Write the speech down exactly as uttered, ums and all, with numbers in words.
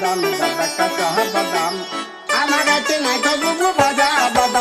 বাদাম দাদা কাঁচা বাদাম আমার কাছে নাই তো বুবু ভাজা বাদাম